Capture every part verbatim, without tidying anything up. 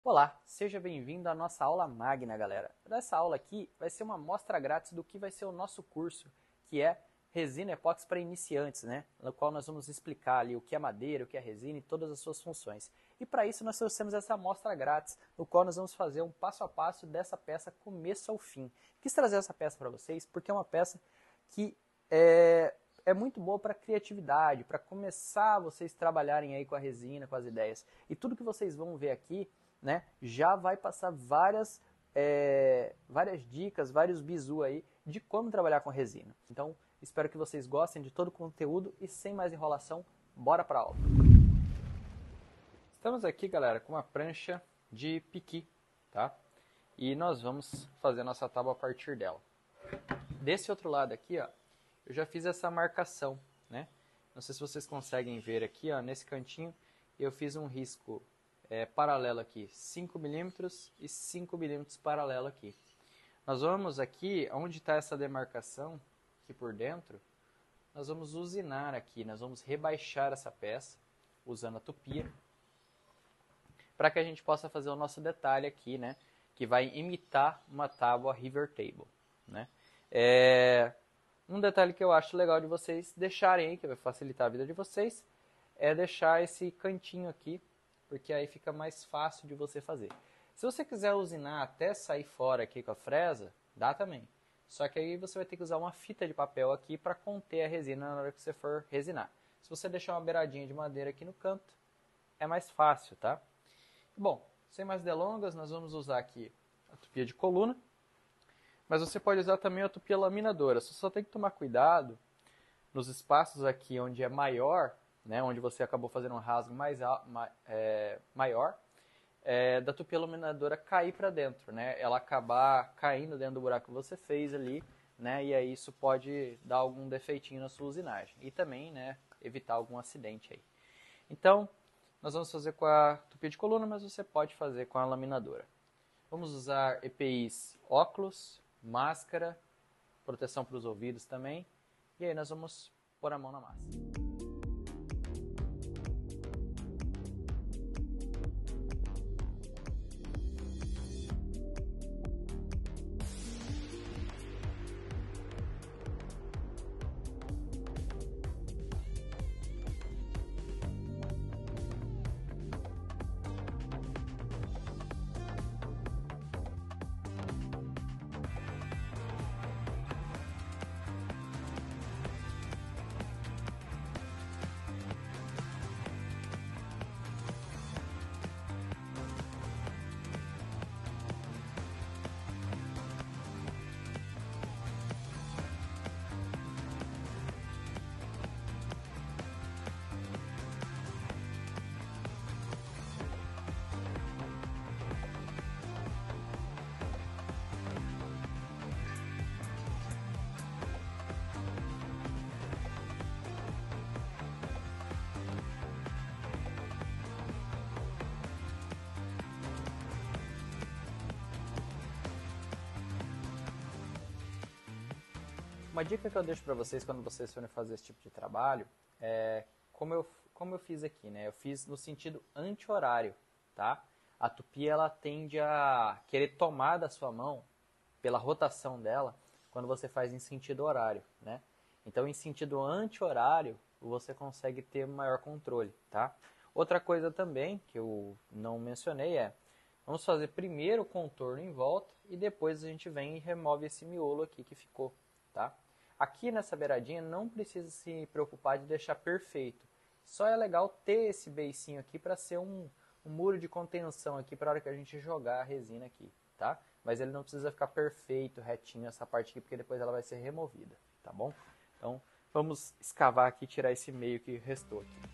Olá, seja bem-vindo à nossa aula magna, galera. Nessa aula aqui vai ser uma amostra grátis do que vai ser o nosso curso, que é Resina Epóxi para Iniciantes, né? No qual nós vamos explicar ali o que é madeira, o que é resina e todas as suas funções. E para isso nós trouxemos essa amostra grátis, no qual nós vamos fazer um passo a passo dessa peça começo ao fim. Quis trazer essa peça para vocês porque é uma peça que é, é muito boa para criatividade, para começar vocês trabalharem aí com a resina, com as ideias. E tudo que vocês vão ver aqui, né, já vai passar várias, é, várias dicas, vários bizu aí de como trabalhar com resina. Então, espero que vocês gostem de todo o conteúdo e sem mais enrolação, bora para a aula. Estamos aqui, galera, com uma prancha de piqui, tá? E nós vamos fazer nossa tábua a partir dela. Desse outro lado aqui, ó, eu já fiz essa marcação, né? Não sei se vocês conseguem ver aqui, ó, nesse cantinho, eu fiz um risco É, paralelo aqui, cinco milímetros e cinco milímetros paralelo aqui. Nós vamos aqui, onde está essa demarcação, aqui por dentro, nós vamos usinar aqui, nós vamos rebaixar essa peça, usando a tupia, para que a gente possa fazer o nosso detalhe aqui, né, que vai imitar uma tábua river table, né. É, um detalhe que eu acho legal de vocês deixarem aí, que vai facilitar a vida de vocês, é deixar esse cantinho aqui, porque aí fica mais fácil de você fazer. Se você quiser usinar até sair fora aqui com a fresa, dá também. Só que aí você vai ter que usar uma fita de papel aqui para conter a resina na hora que você for resinar. Se você deixar uma beiradinha de madeira aqui no canto, é mais fácil, tá? Bom, sem mais delongas, nós vamos usar aqui a tupia de coluna, mas você pode usar também a tupia laminadora. Você só tem que tomar cuidado nos espaços aqui onde é maior, né, onde você acabou fazendo um rasgo mais, é, maior, é, da tupia laminadora cair para dentro, né, ela acabar caindo dentro do buraco que você fez ali, né, e aí isso pode dar algum defeitinho na sua usinagem e também, né, evitar algum acidente aí. Então, nós vamos fazer com a tupia de coluna, mas você pode fazer com a laminadora. Vamos usar E P Is óculos, máscara, proteção para os ouvidos também, e aí nós vamos pôr a mão na massa. Uma dica que eu deixo para vocês quando vocês forem fazer esse tipo de trabalho é como eu, como eu fiz aqui, né? Eu fiz no sentido anti-horário, tá? A tupia ela tende a querer tomar da sua mão pela rotação dela quando você faz em sentido horário, né? Então, em sentido anti-horário, você consegue ter maior controle, tá? Outra coisa também que eu não mencionei é, vamos fazer primeiro o contorno em volta e depois a gente vem e remove esse miolo aqui que ficou, tá? Aqui nessa beiradinha não precisa se preocupar de deixar perfeito. Só é legal ter esse beicinho aqui para ser um, um muro de contenção aqui para a hora que a gente jogar a resina aqui, tá? Mas ele não precisa ficar perfeito, retinho essa parte aqui, porque depois ela vai ser removida, tá bom? Então vamos escavar aqui e tirar esse meio que restou aqui.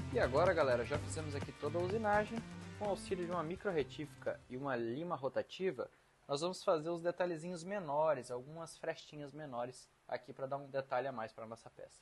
E agora, galera, já fizemos aqui toda a usinagem. Com o auxílio de uma micro retífica e uma lima rotativa, nós vamos fazer os detalhezinhos menores, algumas frestinhas menores aqui para dar um detalhe a mais para a nossa peça.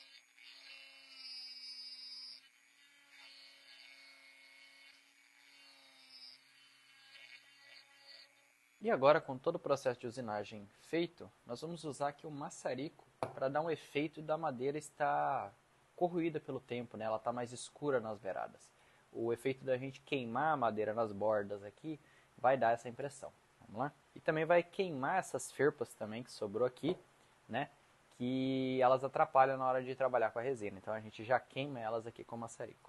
E agora, com todo o processo de usinagem feito, nós vamos usar aqui o maçarico para dar um efeito da madeira estar corroída pelo tempo, né? Ela está mais escura nas beiradas. O efeito da gente queimar a madeira nas bordas aqui vai dar essa impressão. Vamos lá? E também vai queimar essas ferpas também que sobrou aqui, né? Que elas atrapalham na hora de trabalhar com a resina. Então a gente já queima elas aqui com o maçarico.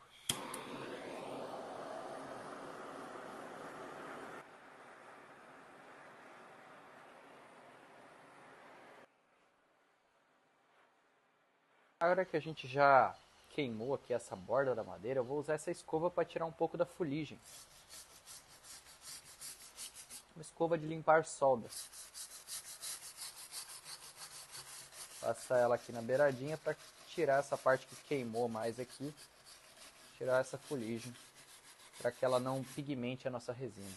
Agora que a gente já queimou aqui essa borda da madeira, eu vou usar essa escova para tirar um pouco da fuligem. Uma escova de limpar soldas. Passar ela aqui na beiradinha para tirar essa parte que queimou mais aqui. Tirar essa fuligem, para que ela não pigmente a nossa resina.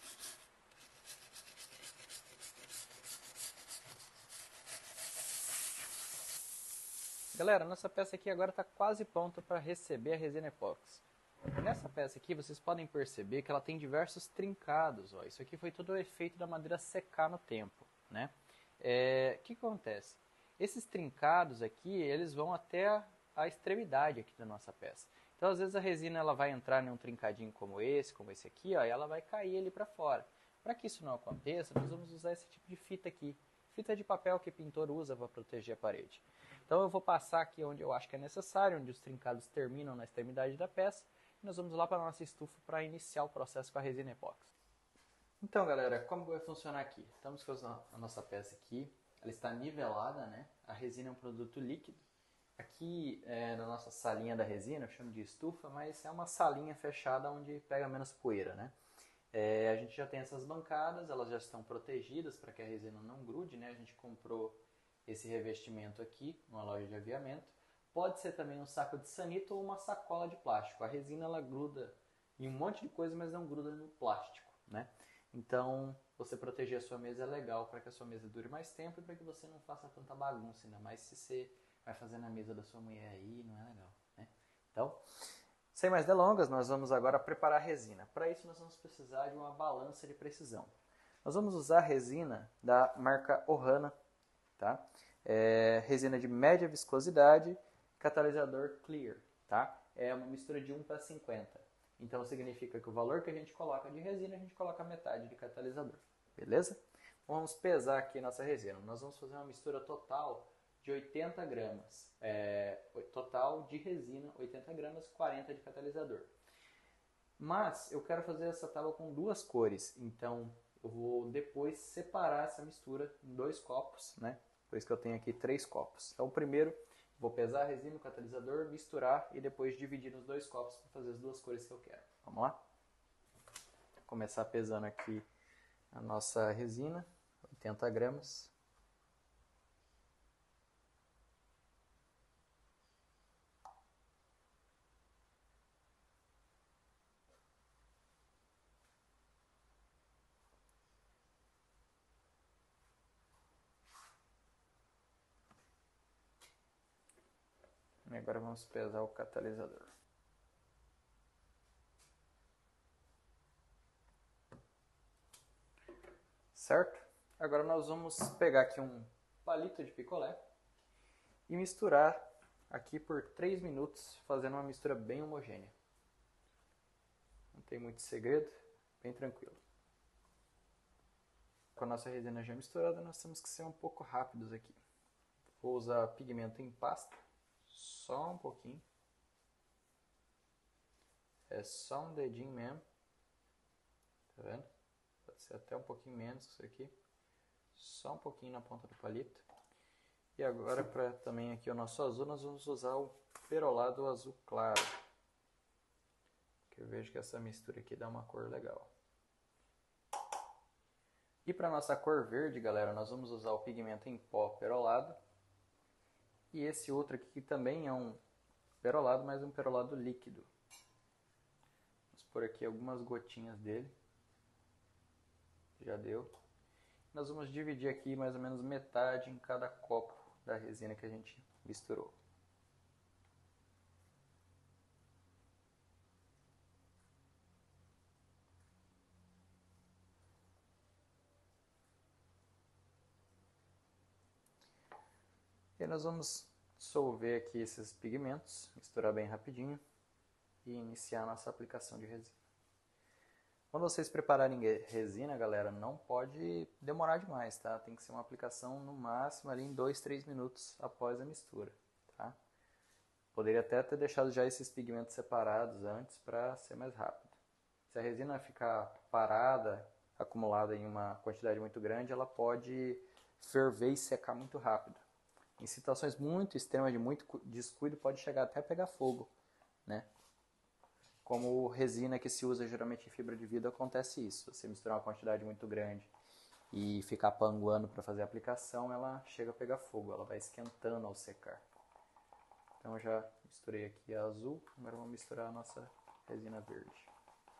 Galera, nossa peça aqui agora está quase pronta para receber a resina epóxi. Nessa peça aqui vocês podem perceber que ela tem diversos trincados. Ó. Isso aqui foi todo o efeito da madeira secar no tempo. Né? É, o que acontece? Esses trincados aqui, eles vão até a, a extremidade aqui da nossa peça. Então às vezes a resina ela vai entrar em um trincadinho como esse, como esse aqui, ó, e ela vai cair ali para fora. Para que isso não aconteça, nós vamos usar esse tipo de fita aqui. Fita de papel que o pintor usa para proteger a parede. Então eu vou passar aqui onde eu acho que é necessário, onde os trincados terminam na extremidade da peça. E nós vamos lá para a nossa estufa para iniciar o processo com a resina epóxi. Então galera, como vai funcionar aqui? Estamos com a nossa peça aqui, ela está nivelada, né? A resina é um produto líquido. Aqui é, na nossa salinha da resina, eu chamo de estufa, mas é uma salinha fechada onde pega menos poeira, né? É, a gente já tem essas bancadas, elas já estão protegidas para que a resina não grude, né? A gente comprou esse revestimento aqui numa loja de aviamento. Pode ser também um saco de sanito ou uma sacola de plástico. A resina ela gruda em um monte de coisa, mas não gruda no plástico, né? Então, você proteger a sua mesa é legal para que a sua mesa dure mais tempo e para que você não faça tanta bagunça, ainda mais se você vai fazer na mesa da sua mulher aí, não é legal, né? Então, sem mais delongas, nós vamos agora preparar a resina. Para isso, nós vamos precisar de uma balança de precisão. Nós vamos usar resina da marca Ohana, tá? É, resina de média viscosidade, catalisador clear, tá? É uma mistura de um para cinquenta. Então significa que o valor que a gente coloca de resina, a gente coloca metade de catalisador, beleza? Vamos pesar aqui nossa resina. Nós vamos fazer uma mistura total de oitenta gramas. É, total de resina, oitenta gramas, quarenta de catalisador. Mas eu quero fazer essa tábua com duas cores, então eu vou depois separar essa mistura em dois copos, né? Por isso que eu tenho aqui três copos. Então, primeiro, vou pesar a resina no catalisador, misturar e depois dividir nos dois copos para fazer as duas cores que eu quero. Vamos lá? Vou começar pesando aqui a nossa resina, oitenta gramas. E agora vamos pesar o catalisador. Certo? Agora nós vamos pegar aqui um palito de picolé e misturar aqui por três minutos, fazendo uma mistura bem homogênea. Não tem muito segredo, bem tranquilo. Com a nossa resina já misturada, nós temos que ser um pouco rápidos aqui. Vou usar pigmento em pasta, só um pouquinho. É só um dedinho mesmo. Tá vendo? Pode ser até um pouquinho menos que isso aqui. Só um pouquinho na ponta do palito. E agora, para também aqui o nosso azul, nós vamos usar o perolado azul claro. Que eu vejo que essa mistura aqui dá uma cor legal. E para nossa cor verde, galera, nós vamos usar o pigmento em pó perolado. E esse outro aqui que também é um perolado, mas um perolado líquido. Vamos pôr aqui algumas gotinhas dele. Já deu. Nós vamos dividir aqui mais ou menos metade em cada copo da resina que a gente misturou. E aí nós vamos dissolver aqui esses pigmentos, misturar bem rapidinho e iniciar a nossa aplicação de resina. Quando vocês prepararem resina, galera, não pode demorar demais, tá? Tem que ser uma aplicação no máximo ali em dois, três minutos após a mistura, tá? Poderia até ter deixado já esses pigmentos separados antes para ser mais rápido. Se a resina ficar parada, acumulada em uma quantidade muito grande, ela pode ferver e secar muito rápido. Em situações muito extremas de muito descuido, pode chegar até a pegar fogo, né? Como resina que se usa geralmente em fibra de vidro, acontece isso. Você misturar uma quantidade muito grande e ficar panguando para fazer a aplicação, ela chega a pegar fogo, ela vai esquentando ao secar. Então eu já misturei aqui a azul, agora vamos misturar a nossa resina verde.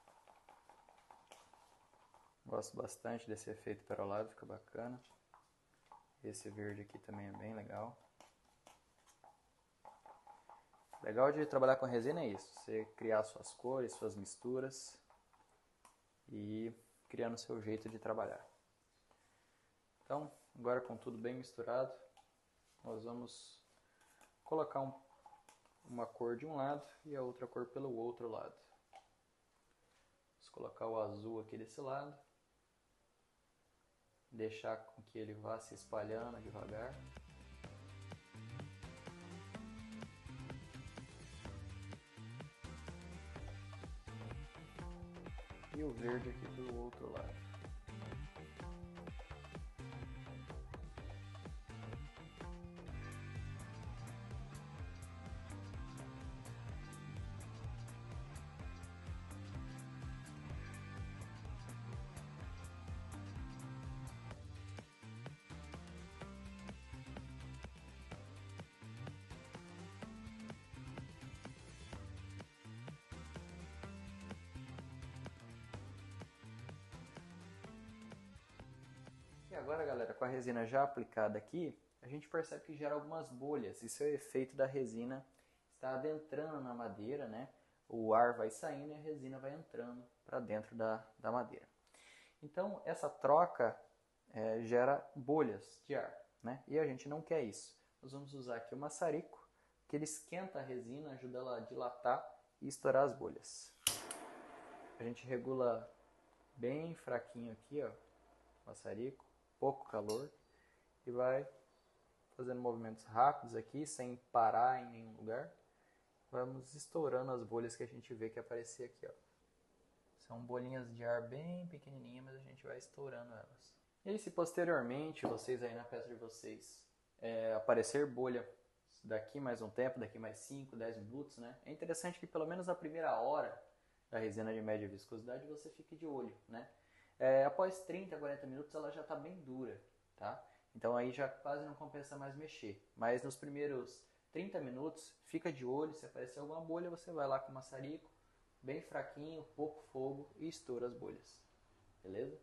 Gosto bastante desse efeito perolado, fica bacana. Esse verde aqui também é bem legal. Legal de trabalhar com resina é isso, você criar suas cores, suas misturas e criando o seu jeito de trabalhar. Então, agora com tudo bem misturado, nós vamos colocar um, uma cor de um lado e a outra cor pelo outro lado. Vamos colocar o azul aqui desse lado. Deixar com que ele vá se espalhando devagar. E o verde aqui do outro lado. E agora, galera, com a resina já aplicada aqui, a gente percebe que gera algumas bolhas. Isso é o efeito da resina estar adentrando na madeira, né? O ar vai saindo e a resina vai entrando para dentro da, da madeira. Então, essa troca é, gera bolhas de ar, né? E a gente não quer isso. Nós vamos usar aqui o maçarico, que ele esquenta a resina, ajuda ela a dilatar e estourar as bolhas. A gente regula bem fraquinho aqui, ó, o maçarico. Pouco calor e vai fazendo movimentos rápidos aqui, sem parar em nenhum lugar. Vamos estourando as bolhas que a gente vê que aparecer aqui, ó. São bolinhas de ar bem pequenininhas, mas a gente vai estourando elas. E aí, se posteriormente, vocês aí na peça de vocês, é, aparecer bolha daqui mais um tempo, daqui mais cinco, dez minutos, né? É interessante que pelo menos na primeira hora da resina de média viscosidade você fique de olho, né? É, após trinta, quarenta minutos ela já está bem dura, tá? Então aí já quase não compensa mais mexer. Mas nos primeiros trinta minutos, fica de olho, se aparecer alguma bolha, você vai lá com o maçarico, bem fraquinho, pouco fogo e estoura as bolhas. Beleza?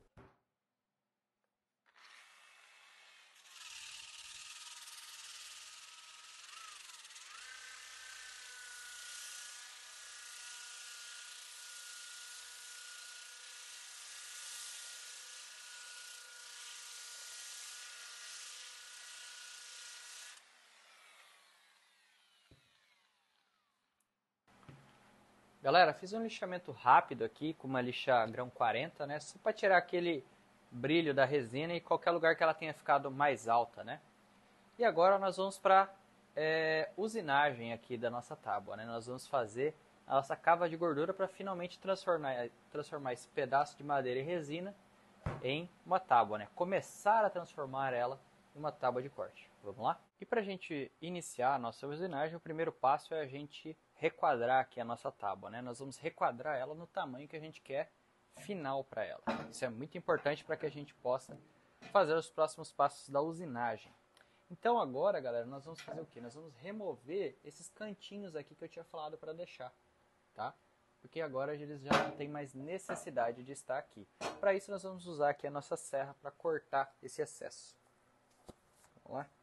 Galera, fiz um lixamento rápido aqui com uma lixa grão quarenta, né? Só para tirar aquele brilho da resina e qualquer lugar que ela tenha ficado mais alta, né? E agora nós vamos para é, usinagem aqui da nossa tábua, né? Nós vamos fazer a nossa cava de gordura para finalmente transformar, transformar esse pedaço de madeira e resina em uma tábua, né? Começar a transformar ela em uma tábua de corte. Vamos lá? E para a gente iniciar a nossa usinagem, o primeiro passo é a gente requadrar aqui a nossa tábua, né? Nós vamos requadrar ela no tamanho que a gente quer final para ela. Isso é muito importante para que a gente possa fazer os próximos passos da usinagem. Então agora, galera, nós vamos fazer o quê? Nós vamos remover esses cantinhos aqui que eu tinha falado para deixar, tá? Porque agora eles já não têm mais necessidade de estar aqui. Para isso nós vamos usar aqui a nossa serra para cortar esse excesso. Vamos lá?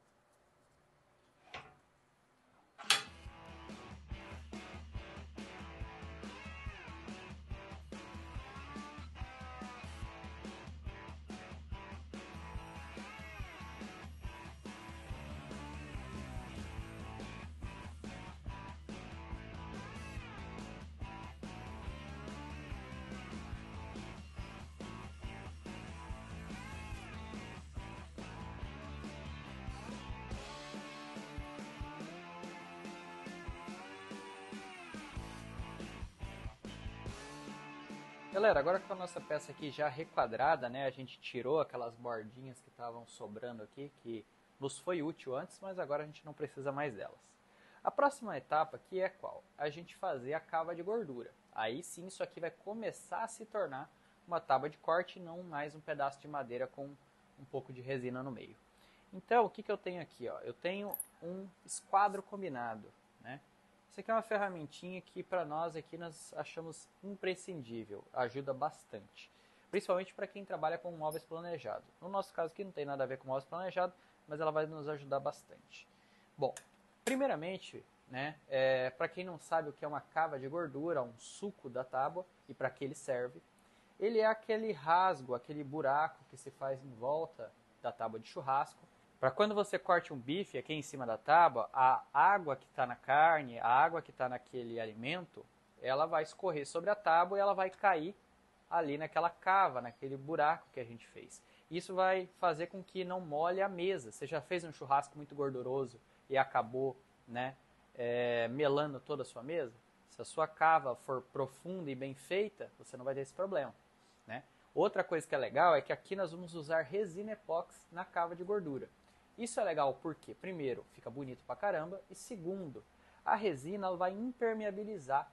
Galera, agora com a nossa peça aqui já requadrada, né, a gente tirou aquelas bordinhas que estavam sobrando aqui, que nos foi útil antes, mas agora a gente não precisa mais delas. A próxima etapa aqui é qual? A gente fazer a cava de gordura. Aí sim isso aqui vai começar a se tornar uma tábua de corte e não mais um pedaço de madeira com um pouco de resina no meio. Então, o que, que eu tenho aqui? Ó? Eu tenho um esquadro combinado, né? Isso aqui é uma ferramentinha que para nós aqui nós achamos imprescindível, ajuda bastante. Principalmente para quem trabalha com móveis planejados. No nosso caso aqui não tem nada a ver com móveis planejados, mas ela vai nos ajudar bastante. Bom, primeiramente, né, é, para quem não sabe o que é uma cava de gordura, um suco da tábua e para que ele serve, ele é aquele rasgo, aquele buraco que se faz em volta da tábua de churrasco, para quando você corte um bife aqui em cima da tábua, a água que está na carne, a água que está naquele alimento, ela vai escorrer sobre a tábua e ela vai cair ali naquela cava, naquele buraco que a gente fez. Isso vai fazer com que não molhe a mesa. Você já fez um churrasco muito gorduroso e acabou, né, é, melando toda a sua mesa? Se a sua cava for profunda e bem feita, você não vai ter esse problema, né? Outra coisa que é legal é que aqui nós vamos usar resina epóxi na cava de gordura. Isso é legal porque, primeiro, fica bonito pra caramba, e segundo, a resina ela vai impermeabilizar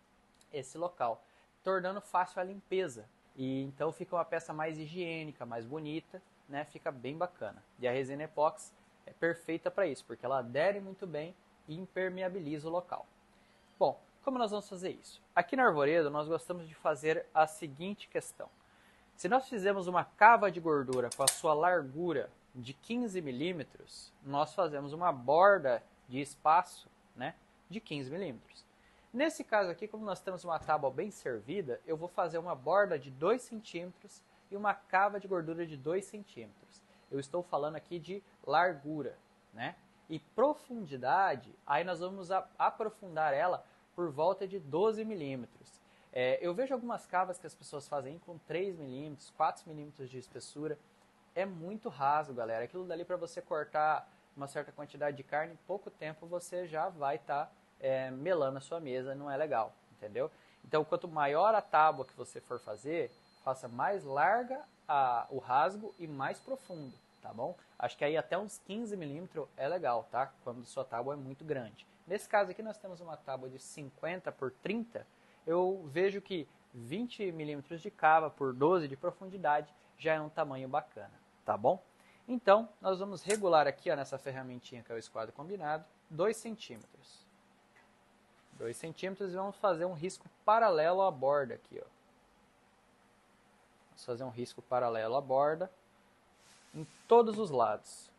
esse local, tornando fácil a limpeza. E então fica uma peça mais higiênica, mais bonita, né? Fica bem bacana. E a resina epóxi é perfeita para isso, porque ela adere muito bem e impermeabiliza o local. Bom, como nós vamos fazer isso? Aqui na Arvoredo nós gostamos de fazer a seguinte questão. Se nós fizermos uma cava de gordura com a sua largura de quinze milímetros, nós fazemos uma borda de espaço, né, de quinze milímetros. Nesse caso aqui, como nós temos uma tábua bem servida, eu vou fazer uma borda de dois centímetros e uma cava de gordura de dois centímetros. Eu estou falando aqui de largura, né? E profundidade, aí nós vamos a, aprofundar ela por volta de doze milímetros. É, eu vejo algumas cavas que as pessoas fazem com três milímetros, quatro milímetros de espessura. É muito raso, galera. Aquilo dali para você cortar uma certa quantidade de carne, em pouco tempo você já vai estar tá, é, melando a sua mesa, não é legal, entendeu? Então, quanto maior a tábua que você for fazer, faça mais larga a, o rasgo e mais profundo, tá bom? Acho que aí até uns quinze milímetros é legal, tá? Quando sua tábua é muito grande. Nesse caso aqui nós temos uma tábua de cinquenta por trinta, eu vejo que vinte milímetros de cava por doze de profundidade já é um tamanho bacana. Tá bom? Então, nós vamos regular aqui ó, nessa ferramentinha que é o esquadro combinado, dois centímetros. dois centímetros e vamos fazer um risco paralelo à borda aqui. Ó. Vamos fazer um risco paralelo à borda em todos os lados.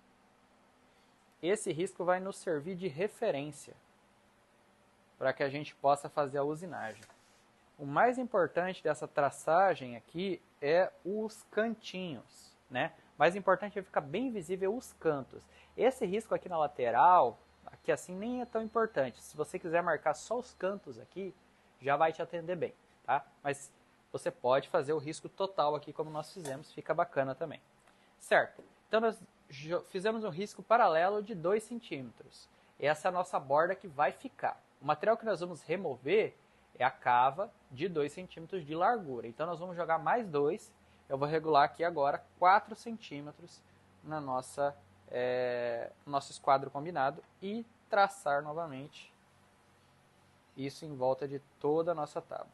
Esse risco vai nos servir de referência para que a gente possa fazer a usinagem. O mais importante dessa traçagem aqui é os cantinhos. Né? Mais importante é ficar bem visível os cantos. Esse risco aqui na lateral, aqui assim nem é tão importante. Se você quiser marcar só os cantos aqui, já vai te atender bem, tá? Mas você pode fazer o risco total aqui como nós fizemos, fica bacana também. Certo, então nós fizemos um risco paralelo de dois centímetros. Essa é a nossa borda que vai ficar. O material que nós vamos remover é a cava de dois centímetros de largura. Então nós vamos jogar mais dois. Eu vou regular aqui agora quatro centímetros na nossa, é, nosso esquadro combinado e traçar novamente isso em volta de toda a nossa tábua.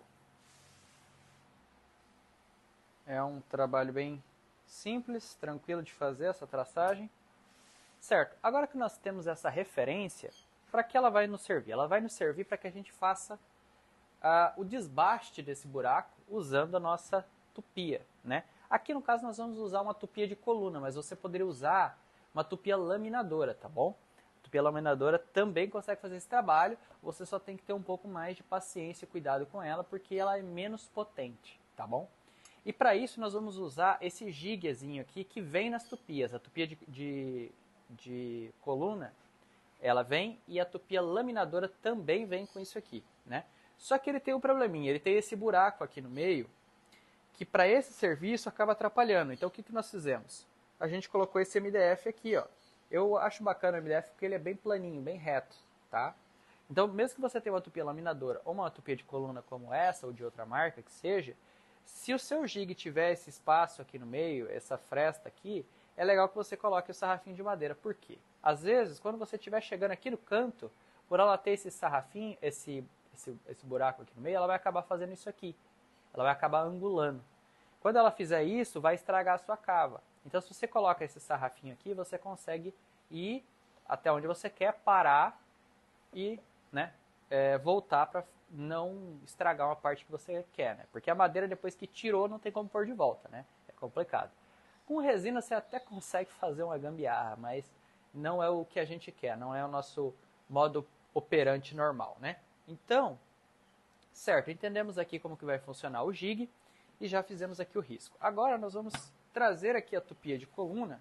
É um trabalho bem simples, tranquilo de fazer essa traçagem. Certo, agora que nós temos essa referência, para que ela vai nos servir? Ela vai nos servir para que a gente faça uh, o desbaste desse buraco usando a nossa tupia, né? Aqui no caso nós vamos usar uma tupia de coluna, mas você poderia usar uma tupia laminadora, tá bom? A tupia laminadora também consegue fazer esse trabalho, você só tem que ter um pouco mais de paciência e cuidado com ela, porque ela é menos potente, tá bom? E para isso nós vamos usar esse jiguezinho aqui que vem nas tupias. A tupia de, de, de coluna, ela vem, e a tupia laminadora também vem com isso aqui, né? Só que ele tem um probleminha, ele tem esse buraco aqui no meio, que para esse serviço acaba atrapalhando. Então o que, que nós fizemos? A gente colocou esse M D F aqui, ó. Eu acho bacana o M D F porque ele é bem planinho, bem reto, tá? Então mesmo que você tenha uma tupia laminadora ou uma tupia de coluna como essa, ou de outra marca que seja, se o seu jig tiver esse espaço aqui no meio, essa fresta aqui, é legal que você coloque o sarrafinho de madeira. Por quê? Às vezes, quando você estiver chegando aqui no canto, por ela ter esse sarrafinho, esse, esse, esse buraco aqui no meio, ela vai acabar fazendo isso aqui. Ela vai acabar angulando. Quando ela fizer isso, vai estragar a sua cava. Então, se você coloca esse sarrafinho aqui, você consegue ir até onde você quer, parar e, né, é, voltar para não estragar uma parte que você quer, né? Porque a madeira, depois que tirou, não tem como pôr de volta, né? É complicado. Com resina, você até consegue fazer uma gambiarra, mas não é o que a gente quer, não é o nosso modo operante normal, né? Então, certo, entendemos aqui como que vai funcionar o jig e já fizemos aqui o risco. Agora nós vamos trazer aqui a tupia de coluna.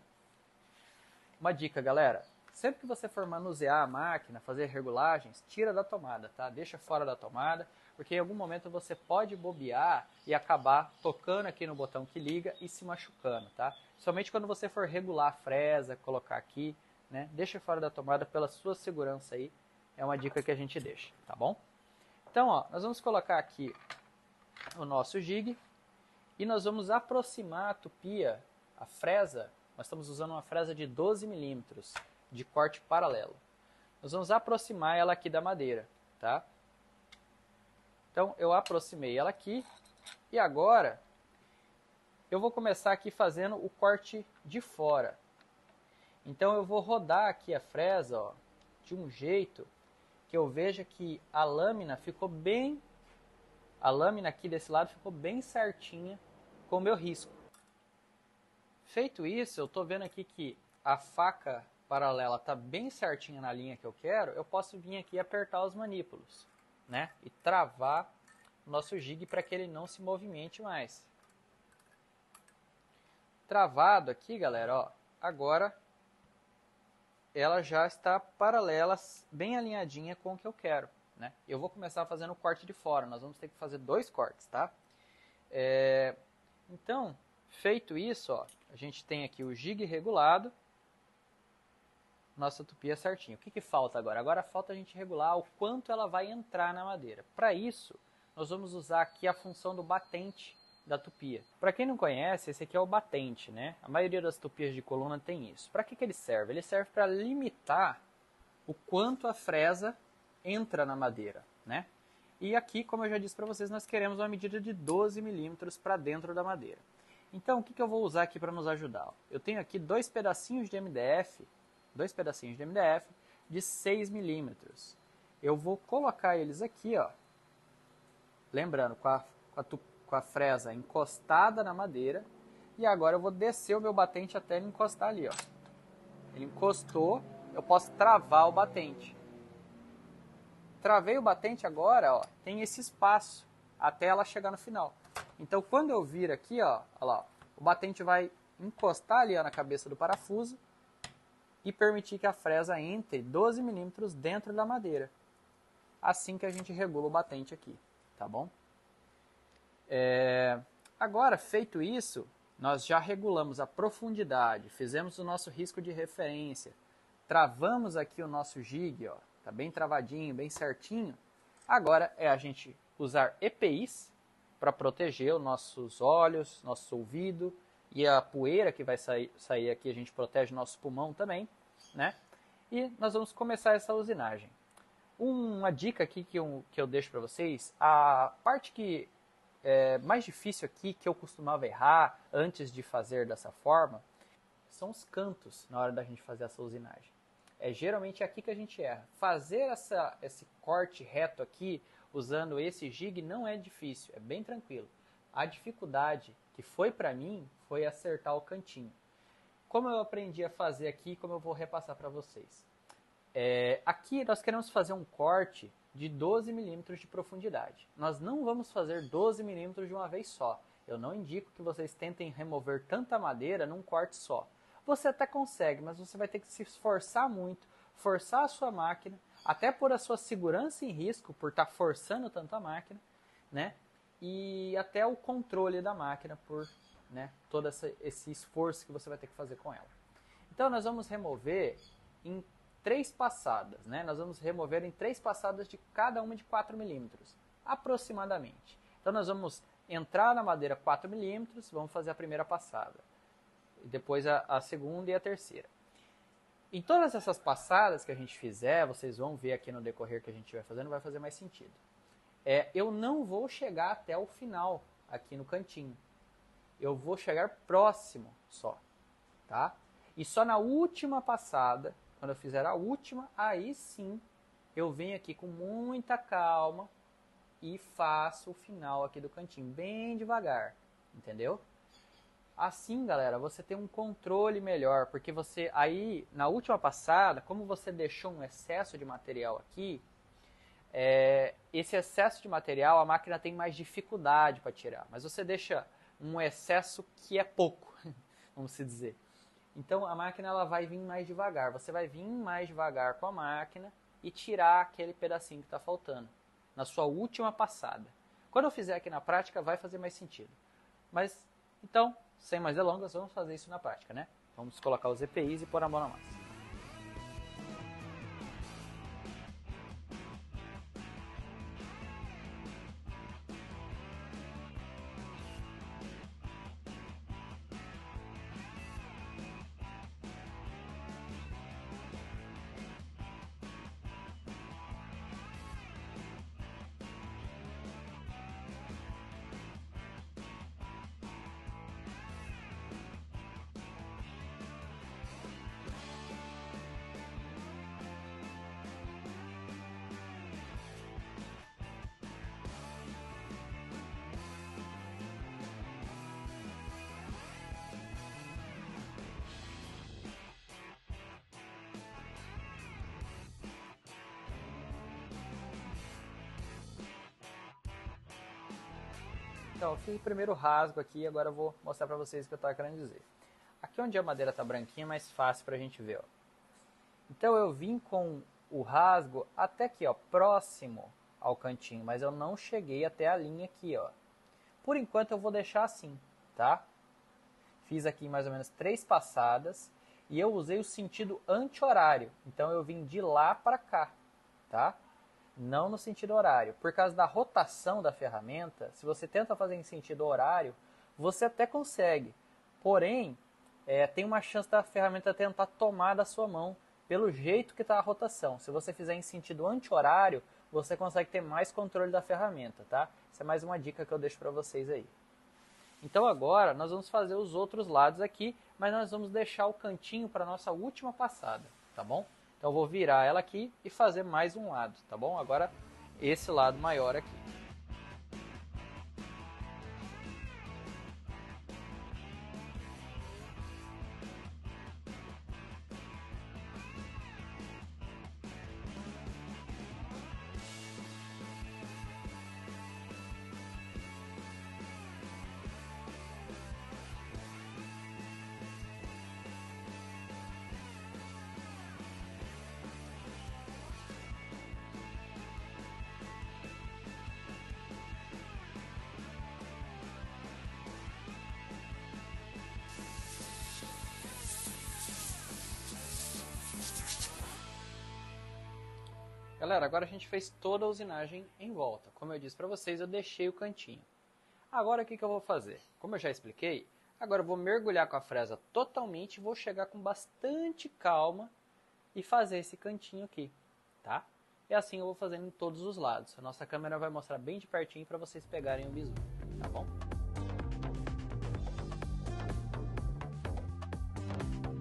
Uma dica, galera, sempre que você for manusear a máquina, fazer regulagens, tira da tomada, tá? Deixa fora da tomada, porque em algum momento você pode bobear e acabar tocando aqui no botão que liga e se machucando, tá? Somente quando você for regular a fresa, colocar aqui, né? Deixa fora da tomada pela sua segurança aí, é uma dica que a gente deixa, tá bom? Então, ó, nós vamos colocar aqui o nosso jig e nós vamos aproximar a tupia, a fresa. Nós estamos usando uma fresa de doze milímetros de corte paralelo. Nós vamos aproximar ela aqui da madeira, tá? Então, eu aproximei ela aqui e agora eu vou começar aqui fazendo o corte de fora. Então, eu vou rodar aqui a fresa, ó, de um jeito que eu veja que a lâmina ficou bem, a lâmina aqui desse lado ficou bem certinha com o meu risco. Feito isso, eu estou vendo aqui que a faca paralela está bem certinha na linha que eu quero, eu posso vir aqui e apertar os manípulos, né? E travar o nosso jig para que ele não se movimente mais. Travado aqui, galera, ó, agora ela já está paralela, bem alinhadinha com o que eu quero, né? Eu vou começar fazendo o corte de fora, nós vamos ter que fazer dois cortes, tá? É... Então, feito isso, ó, a gente tem aqui o jig regulado, nossa tupia certinho. O que, que falta agora? Agora falta a gente regular o quanto ela vai entrar na madeira. Para isso, nós vamos usar aqui a função do batente da tupia. Para quem não conhece, esse aqui é o batente, né? A maioria das tupias de coluna tem isso. Para que, que ele serve? Ele serve para limitar o quanto a fresa entra na madeira, né? E aqui, como eu já disse para vocês, nós queremos uma medida de doze milímetros para dentro da madeira. Então, o que, que eu vou usar aqui para nos ajudar? Eu tenho aqui dois pedacinhos de M D F, dois pedacinhos de M D F de seis milímetros. Eu vou colocar eles aqui, ó, lembrando, com a, com a, com a fresa encostada na madeira, e agora eu vou descer o meu batente até ele encostar ali, ó. Ele encostou, eu posso travar o batente. Travei o batente agora, ó, tem esse espaço até ela chegar no final. Então, quando eu vir aqui, ó, ó lá, o batente vai encostar ali, ó, na cabeça do parafuso e permitir que a fresa entre doze milímetros dentro da madeira. Assim que a gente regula o batente aqui, tá bom? É... Agora, feito isso, nós já regulamos a profundidade, fizemos o nosso risco de referência, travamos aqui o nosso jig, ó, tá bem travadinho, bem certinho. Agora é a gente usar E P Is para proteger os nossos olhos, nosso ouvido e a poeira que vai sair, sair aqui, a gente protege o nosso pulmão também, né? E nós vamos começar essa usinagem. Uma dica aqui que eu, que eu deixo para vocês, a parte que é mais difícil aqui, que eu costumava errar antes de fazer dessa forma, são os cantos na hora da gente fazer essa usinagem. É geralmente aqui que a gente erra. Fazer essa, esse corte reto aqui, usando esse jig, não é difícil, é bem tranquilo. A dificuldade que foi para mim foi acertar o cantinho. Como eu aprendi a fazer aqui, como eu vou repassar para vocês. É, aqui nós queremos fazer um corte de doze milímetros de profundidade. Nós não vamos fazer doze milímetros de uma vez só. Eu não indico que vocês tentem remover tanta madeira num corte só. Você até consegue, mas você vai ter que se esforçar muito, forçar a sua máquina, até por a sua segurança em risco, por estar forçando tanto a máquina, né? E até o controle da máquina por, né, todo essa, esse esforço que você vai ter que fazer com ela. Então nós vamos remover em três passadas, né? Nós vamos remover em três passadas de cada uma de quatro milímetros, aproximadamente. Então nós vamos entrar na madeira quatro milímetros, vamos fazer a primeira passada, e depois a, a segunda e a terceira. Em todas essas passadas que a gente fizer, vocês vão ver aqui no decorrer que a gente vai fazendo, vai fazer mais sentido. É, eu não vou chegar até o final aqui no cantinho. Eu vou chegar próximo só, tá? E só na última passada, quando eu fizer a última, aí sim eu venho aqui com muita calma e faço o final aqui do cantinho, bem devagar, entendeu? Assim, galera, você tem um controle melhor, porque você aí, na última passada, como você deixou um excesso de material aqui, é, esse excesso de material a máquina tem mais dificuldade para tirar, mas você deixa um excesso que é pouco, vamos se dizer. Então a máquina ela vai vir mais devagar, você vai vir mais devagar com a máquina e tirar aquele pedacinho que está faltando, na sua última passada. Quando eu fizer aqui na prática vai fazer mais sentido. Mas, então, sem mais delongas, vamos fazer isso na prática, né? Vamos colocar os E P Is e pôr a mão na massa. Então, eu fiz o primeiro rasgo aqui e agora eu vou mostrar para vocês o que eu estava querendo dizer. Aqui onde a madeira está branquinha é mais fácil para a gente ver. Ó. Então eu vim com o rasgo até aqui, ó, próximo ao cantinho, mas eu não cheguei até a linha aqui. Ó. Por enquanto eu vou deixar assim, tá? Fiz aqui mais ou menos três passadas e eu usei o sentido anti-horário. Então eu vim de lá para cá, tá? Não no sentido horário. Por causa da rotação da ferramenta, se você tenta fazer em sentido horário, você até consegue. Porém, é, tem uma chance da ferramenta tentar tomar da sua mão pelo jeito que está a rotação. Se você fizer em sentido anti-horário, você consegue ter mais controle da ferramenta, tá? Essa é mais uma dica que eu deixo para vocês aí. Então agora nós vamos fazer os outros lados aqui, mas nós vamos deixar o cantinho para a nossa última passada, tá bom? Então eu vou virar ela aqui e fazer mais um lado, tá bom? Agora esse lado maior aqui. Galera, agora a gente fez toda a usinagem em volta. Como eu disse para vocês, eu deixei o cantinho. Agora o que, que eu vou fazer? Como eu já expliquei, agora eu vou mergulhar com a fresa totalmente e vou chegar com bastante calma e fazer esse cantinho aqui, tá? E assim eu vou fazendo em todos os lados. A nossa câmera vai mostrar bem de pertinho para vocês pegarem o bizu, tá bom?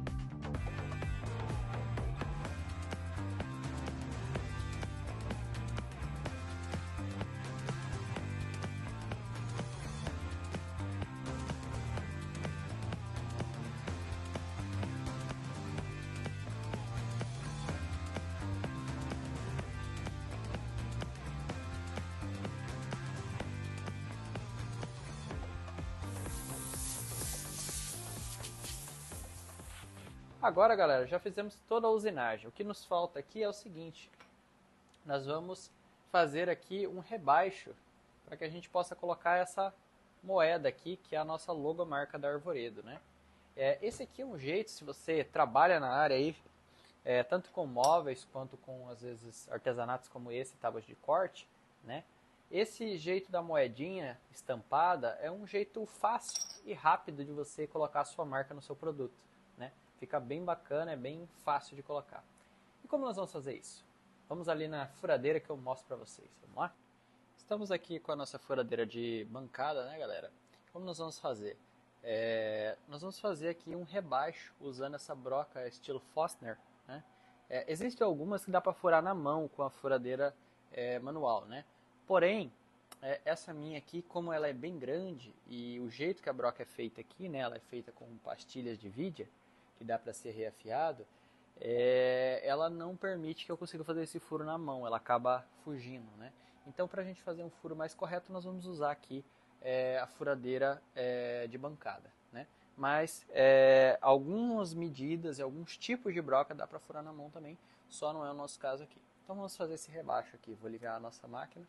Agora, galera, já fizemos toda a usinagem. O que nos falta aqui é o seguinte. Nós vamos fazer aqui um rebaixo para que a gente possa colocar essa moeda aqui, que é a nossa logomarca da Arvoredo, né? É, esse aqui é um jeito, se você trabalha na área aí, é, tanto com móveis quanto com, às vezes, artesanatos como esse, tábuas de corte, né? Esse jeito da moedinha estampada é um jeito fácil e rápido de você colocar a sua marca no seu produto, né? Fica bem bacana, é bem fácil de colocar. E como nós vamos fazer isso? Vamos ali na furadeira que eu mostro para vocês. Vamos lá? Estamos aqui com a nossa furadeira de bancada, né, galera? Como nós vamos fazer? É, nós vamos fazer aqui um rebaixo usando essa broca estilo Forstner, né? É, existem algumas que dá para furar na mão com a furadeira é, manual, né? Porém, é, essa minha aqui, como ela é bem grande e o jeito que a broca é feita aqui, né, ela é feita com pastilhas de vidia, que dá para ser reafiado, é, ela não permite que eu consiga fazer esse furo na mão, ela acaba fugindo, né? Então, para a gente fazer um furo mais correto, nós vamos usar aqui é, a furadeira é, de bancada, né? Mas é, algumas medidas e alguns tipos de broca dá para furar na mão também, só não é o nosso caso aqui. Então vamos fazer esse rebaixo aqui, vou ligar a nossa máquina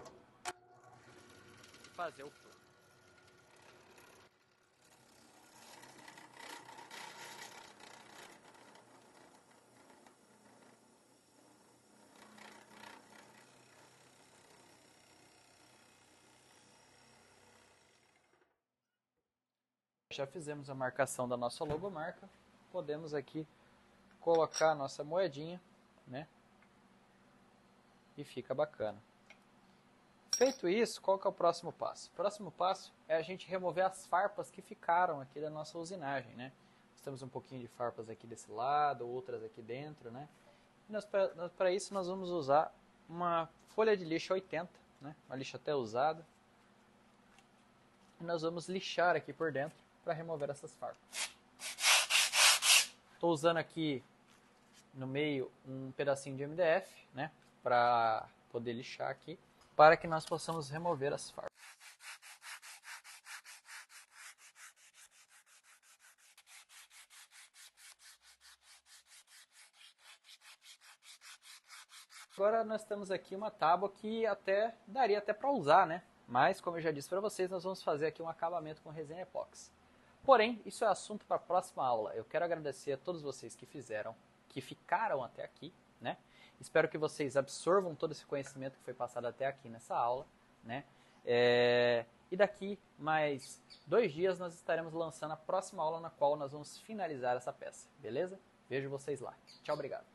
e fazer o furo. Já fizemos a marcação da nossa logomarca, podemos aqui colocar a nossa moedinha, né? E fica bacana. Feito isso, qual que é o próximo passo? O próximo passo é a gente remover as farpas que ficaram aqui da nossa usinagem, né? Nós temos um pouquinho de farpas aqui desse lado, outras aqui dentro, né? E para isso nós vamos usar uma folha de lixa oitenta, né? Uma lixa até usada. E nós vamos lixar aqui por dentro para remover essas farpas. Estou usando aqui no meio um pedacinho de M D F, né, para poder lixar aqui, para que nós possamos remover as farpas. Agora nós temos aqui uma tábua que até daria até para usar, né? Mas, como eu já disse para vocês, nós vamos fazer aqui um acabamento com resina epóxi. Porém, isso é assunto para a próxima aula. Eu quero agradecer a todos vocês que fizeram, que ficaram até aqui, né? Espero que vocês absorvam todo esse conhecimento que foi passado até aqui nessa aula, né? É... E daqui mais dois dias nós estaremos lançando a próxima aula na qual nós vamos finalizar essa peça, beleza? Vejo vocês lá. Tchau, obrigado.